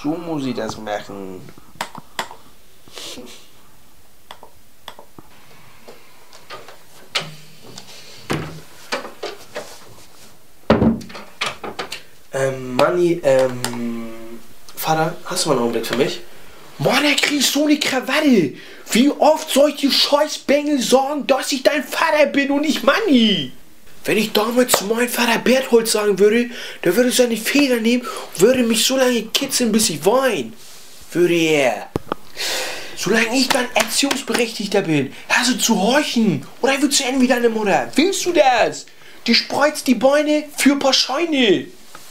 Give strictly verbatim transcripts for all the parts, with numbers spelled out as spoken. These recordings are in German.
So muss ich das machen. Ähm, Manni, ähm, Vater, hast du mal einen Augenblick für mich? Mann, er kriegt so eine Krawatte. Wie oft soll ich die Scheißbengel sagen, dass ich dein Vater bin und nicht Manni? Wenn ich damals zu meinem Vater Berthold sagen würde, der würde seine Feder nehmen und würde mich so lange kitzeln, bis ich weine. Würde er. Solange ich dann erziehungsberechtigter bin, hast du zu horchen. Oder willst du enden wie deine Mutter? Willst du das? Die spreizt die Beine für ein paar Scheine.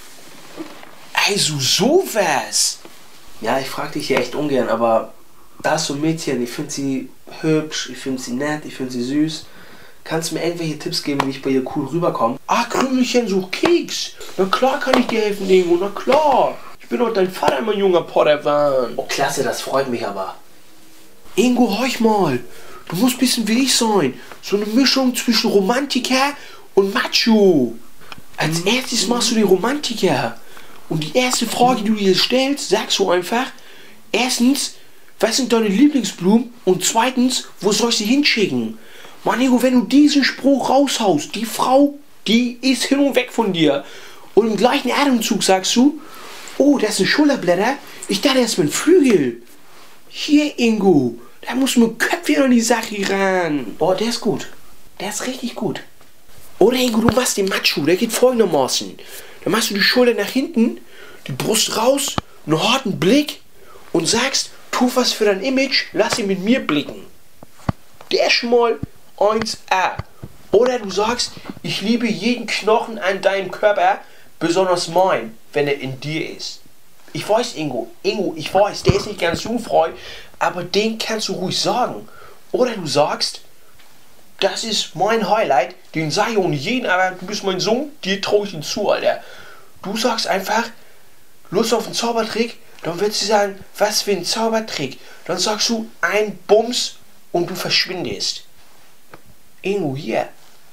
Also sowas. Ja, ich frag dich ja echt ungern, aber da ist so ein Mädchen, ich finde sie hübsch, ich finde sie nett, ich finde sie süß. Kannst du mir irgendwelche Tipps geben, wie ich bei ihr cool rüberkomme? Ach, Krümelchen, such Keks. Na klar kann ich dir helfen, Ingo, na klar. Ich bin doch dein Vater, mein junger Padawan. Oh, klasse, das freut mich aber. Ingo, horch mal. Du musst ein bisschen wie ich sein. So eine Mischung zwischen Romantiker und Macho. Als erstes machst du den Romantiker. Und die erste Frage, die du dir stellst, sagst du einfach, erstens, was sind deine Lieblingsblumen? Und zweitens, wo soll ich sie hinschicken? Mann, Ingo, wenn du diesen Spruch raushaust, die Frau, die ist hin und weg von dir. Und im gleichen Atemzug sagst du, oh, das sind Schulterblätter, ich dachte, das ist mein Flügel. Hier, Ingo, da muss man Köpfchen an die Sache ran. Oh, der ist gut. Der ist richtig gut. Oder Ingo, du machst den Macho, der geht folgendermaßen. Dann machst du die Schulter nach hinten, die Brust raus, einen harten Blick und sagst, tu was für dein Image, lass ihn mit mir blicken. Der ist schon mal eins a. Oder du sagst, ich liebe jeden Knochen an deinem Körper, besonders mein, wenn er in dir ist. Ich weiß, Ingo, Ingo, ich weiß, der ist nicht ganz jugendfrei, aber den kannst du ruhig sagen. Oder du sagst, das ist mein Highlight, den sage ich ohne jeden, aber du bist mein Sohn, dir traue ich ihn zu, Alter. Du sagst einfach, Lust auf einen Zaubertrick, dann willst du sagen, was für ein Zaubertrick. Dann sagst du, ein Bums und du verschwindest. Ingo, hier.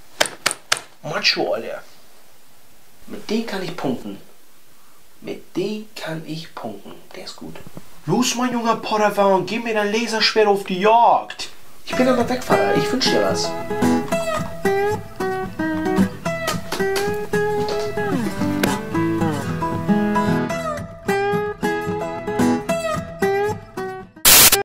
Macho, Alter. Mit dem kann ich punkten. Mit dem kann ich punkten. Der ist gut. Los, mein junger Padawan, gib mir dein Laserschwert auf die Jagd. Ich bin aber weg, Vater. Ich wünsche dir was.